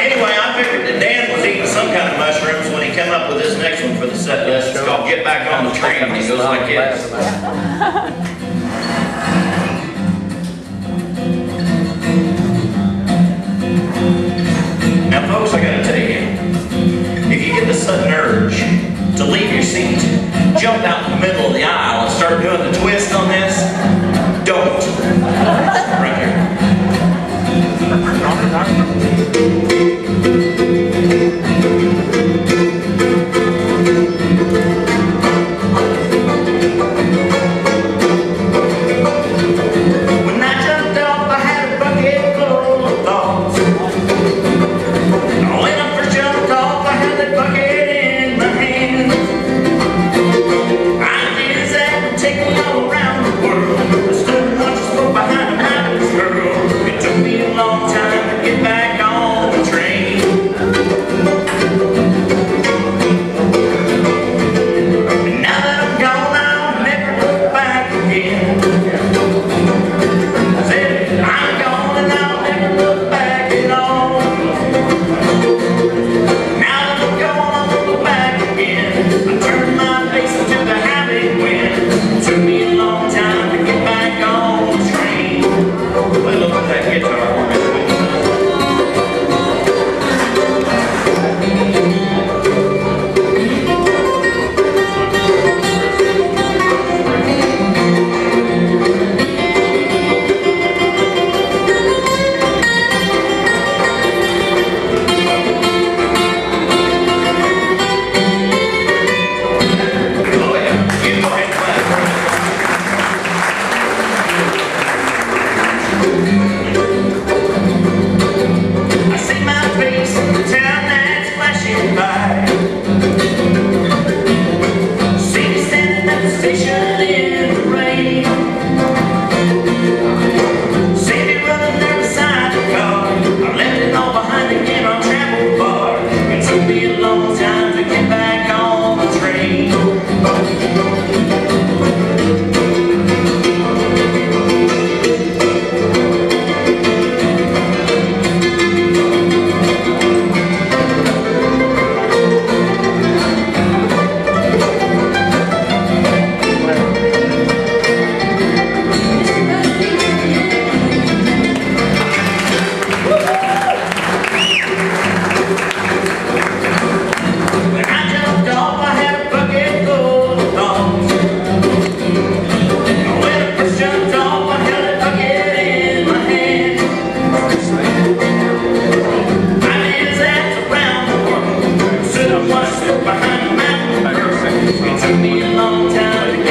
Anyway, I figured that Dan was eating some kind of mushrooms when he came up with this next one for the set list. It's called Get Back on the Train, and it goes like this. Now folks, I gotta tell you, if you get the sudden urge to leave your seat, jump out in the middle of the aisle and start doing the twist on this, don't. Right here. When I jumped off, I had a bucket full of thoughts. When I first jumped off, I had that bucket in my hand. Ideas that would take me all around the world. I stood and watched the smoke behind a mountain girl. It took me a long time to get back on the train. And now that I'm gone, I'll never look back again. I said, I'm gone and I'll never look back at all. Now that I'm gone, I won't look back again. I turned my face into the happy wind. It took me a long time to get back on the train. Play a little bit of that guitar for me. I see my face in the town that's flashing by. See me standing at the station in the rain. See me running there beside the car. I left it all behind again on travel bar. It took me a long time to get back on the train. When I jumped off, I had a bucket full of thoughts. When I first jumped off, I held a bucket in my hand. Ideas that's around the world. Stood and watched it behind the mountain. It took me a long time to